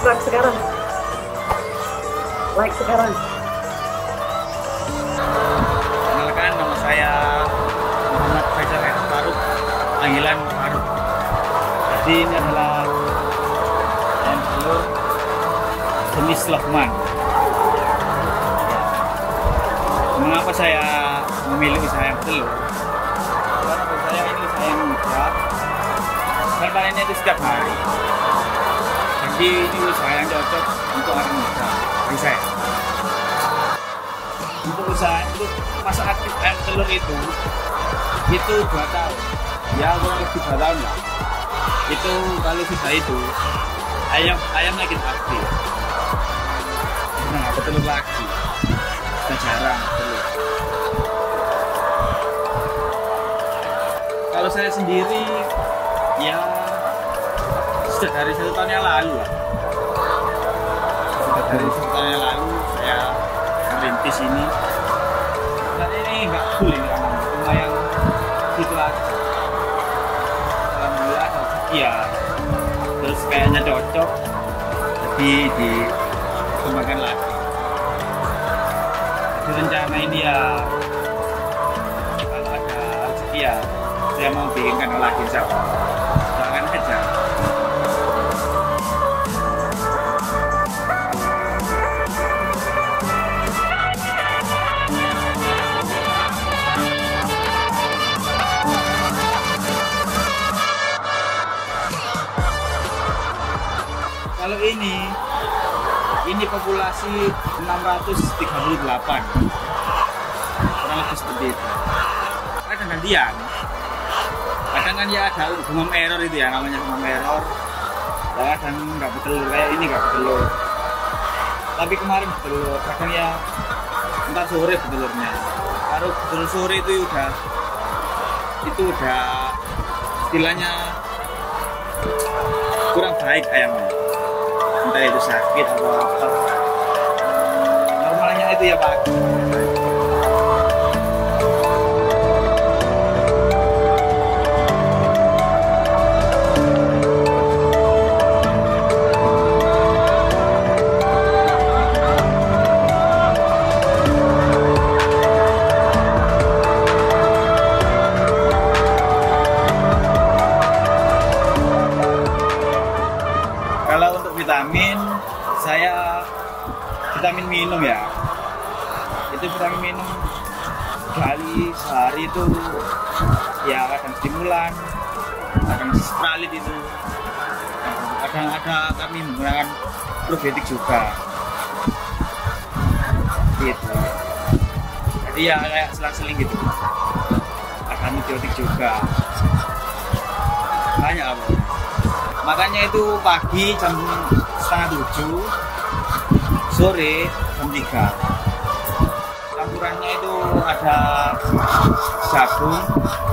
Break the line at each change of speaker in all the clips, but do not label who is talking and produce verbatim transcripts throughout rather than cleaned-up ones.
subscribe sekarang, like sekarang.
Kenalkan, nama saya Muhammad Faisal Faruk, panggilan Faruk. Jadi ini adalah ayam telur jenis Lohman. Mengapa saya memilih usaha ayam telur? Karena bagi saya ini usaha yang mudah dan panennya itu setiap hari. Jadi ini usaha yang cocok untuk orang muda bagi saya. Untuk usaha untuk masa aktif ayam telur itu itu dua tahun, ya kurang lebih dua tahun lah. Itu kalau sudah itu ayam ayamnya kita aktif, nah nggak telur lagi, sudah jarang telur. Kalau saya sendiri ya sudah dari satu tahun yang lalu lah, sudah dari satu tahun yang lalu saya merintis ini. Dan ini nggak full ini kan, cuma yang gitu aja. Alhamdulillah ya, terus kayaknya cocok, jadi dikembangkan lagi. Jadi rencana ini ya kalau ada rezeki ya saya mau bikinkan lagi insya Allah. Jangan aja. Kalau ini, ini populasi enam ratus tiga puluh delapan, kurang lebih seperti itu. Kadang gantian, kadang kan ya ada demam error itu ya, namanya demam error. Kadang nggak bertelur, kayak ini nggak bertelur. Tapi kemarin bertelur, kadang ya entar sore bertelurnya. Kalau bertelur sore itu udah, itu udah istilahnya kurang baik ayamnya. Entah itu sakit atau apa, normalnya itu ya Pak. Kalau untuk vitamin, saya vitamin minum ya. Itu vitamin minum kali sehari itu ya kadang stimulan, kadang Sistralit itu. Kadang ada kami menggunakan probiotik juga. Gitu. Jadi ya kayak selang-seling gitu. Ada antibiotik juga. Banyak apa? Makanya itu pagi jam setengah tujuh, sore jam tiga. Campurannya itu ada jagung,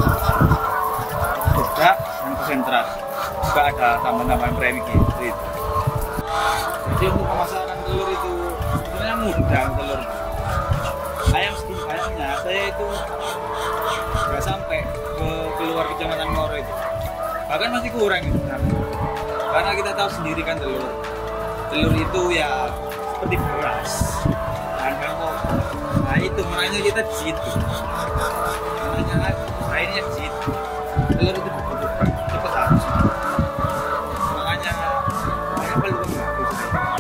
dedak, dan konsentrat. Juga ada tambahan-tambahan premix gitu. Jadi untuk pemasaran telur itu sebenarnya mudah telur. Ayam segini banyaknya, saya itu nggak sampai ke keluar kecamatan Moro itu. Bahkan masih kurang itu. Karena kita tahu sendiri kan telur, telur itu ya seperti beras, bahan pokok. Nah itu makanya kita di situ, makanya akhirnya di situ. Telur itu dibutuhkan, cepat habis. Makanya saya perlu bagus.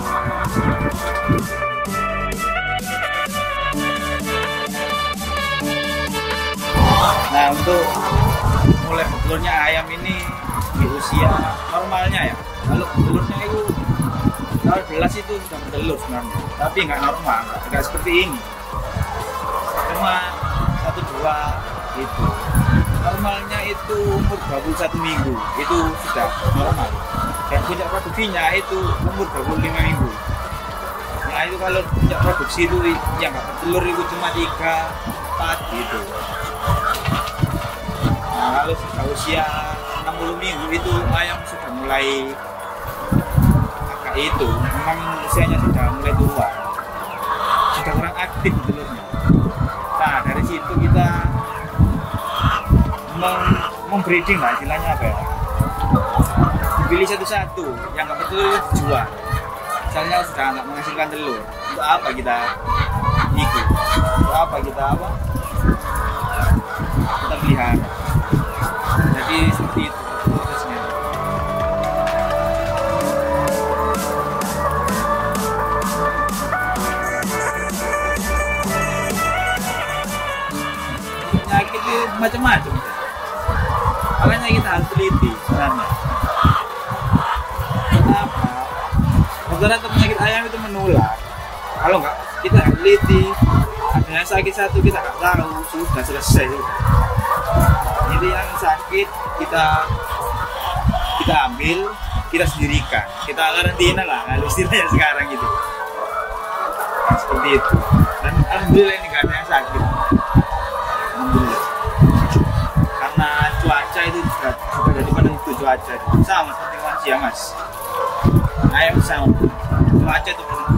Nah untuk mulai bertelurnya ayam ini di usia normalnya ya, kalau telurnya itu tahun belas itu sudah bertelur sebenarnya, tapi nggak normal, nggak seperti ini, cuma satu dua gitu. Normalnya itu umur dua puluh satu minggu itu sudah normal, dan puncak produksinya itu umur dua puluh lima minggu. Nah itu kalau puncak produksi itu yang nggak bertelur itu cuma tiga empat gitu. Nah kalau sudah usia enam puluh minggu itu ayam sudah mulai agak itu, memang usianya sudah mulai tua, sudah kurang aktif telurnya. Nah dari situ kita membreeding lah istilahnya apa ya, dipilih satu-satu yang nggak betul dijual. misalnya sudah nggak menghasilkan telur, untuk apa kita ikut? Untuk apa kita apa? Kita pelihara. Jadi seperti itu prosesnya. Penyakit itu macam-macam. Makanya kita harus teliti sebenarnya. Kenapa? Rata-rata penyakit ayam itu menular. Kalau nggak kita nggak teliti, ada yang sakit satu kita nggak tahu, sudah selesai. Jadi yang sakit kita kita ambil, kita sendirikan, kita karantina lah, kalau istilahnya sekarang gitu. Nah, seperti itu. Dan alhamdulillah ini nggak ada yang sakit. Alhamdulillah. Karena cuaca itu juga, juga jadi penentu cuaca. Sama seperti manusia mas. Ayam sama. Cuaca itu penentu.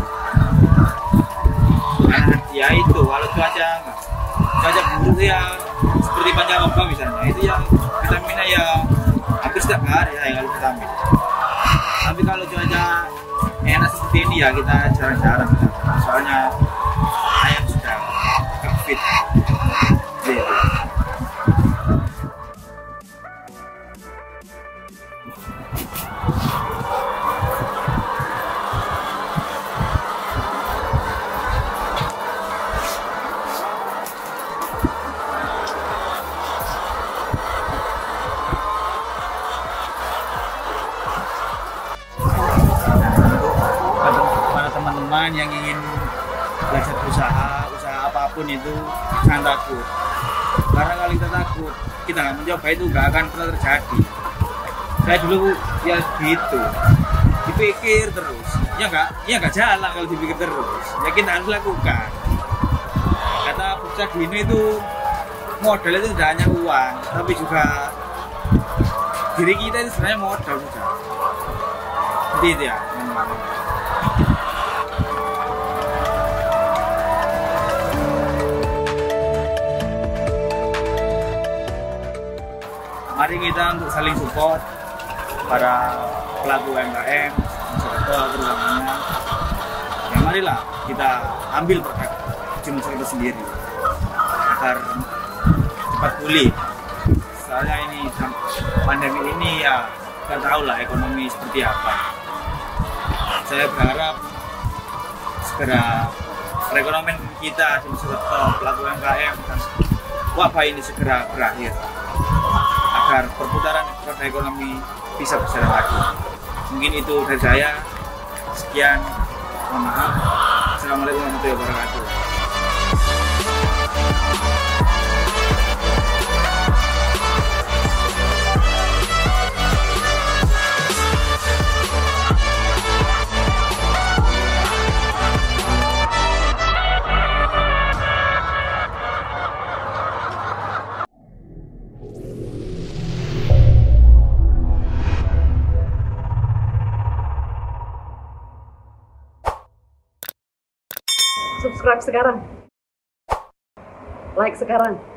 Karena ya itu kalau cuaca enggak, cuaca buruk ya seperti pancaroba misalnya, itu yang vitaminnya ya hampir setiap hari ya yang harus vitamin. Tapi kalau cuaca enak seperti ini ya kita jarang-jarang, soalnya ayam sudah fit. Gitu. Teman-teman yang ingin belajar usaha, usaha apapun itu jangan takut. Karena kalau kita takut, kita nggak mencoba itu nggak akan pernah terjadi. Saya dulu ya gitu, dipikir terus, ya nggak, ya nggak jalan kalau dipikir terus. Ya kita harus lakukan. Kata Buksa Gino itu modal itu tidak hanya uang, tapi juga diri kita itu sebenarnya modal juga. Seperti itu ya. Mari kita untuk saling support para pelaku U M K M, masyarakat terutamanya. Ya marilah kita ambil produk jenis kita sendiri agar cepat pulih. Soalnya ini pandemi ini ya kita tahu lah ekonomi seperti apa. Saya berharap segera perekonomian kita di pelaku U M K M dan wabah ini segera berakhir, agar perputaran roda ekonomi bisa berjalan lagi. Mungkin itu dari saya. Sekian, mohon maaf. Assalamualaikum warahmatullahi wabarakatuh.
Subscribe sekarang, like sekarang.